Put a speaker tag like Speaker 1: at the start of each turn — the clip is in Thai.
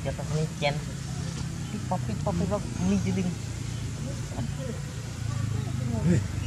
Speaker 1: จะต้องมีเจนปิ๊กป๊อกปิ๊กป๊อกปิ๊กป๊อกมีจะดึง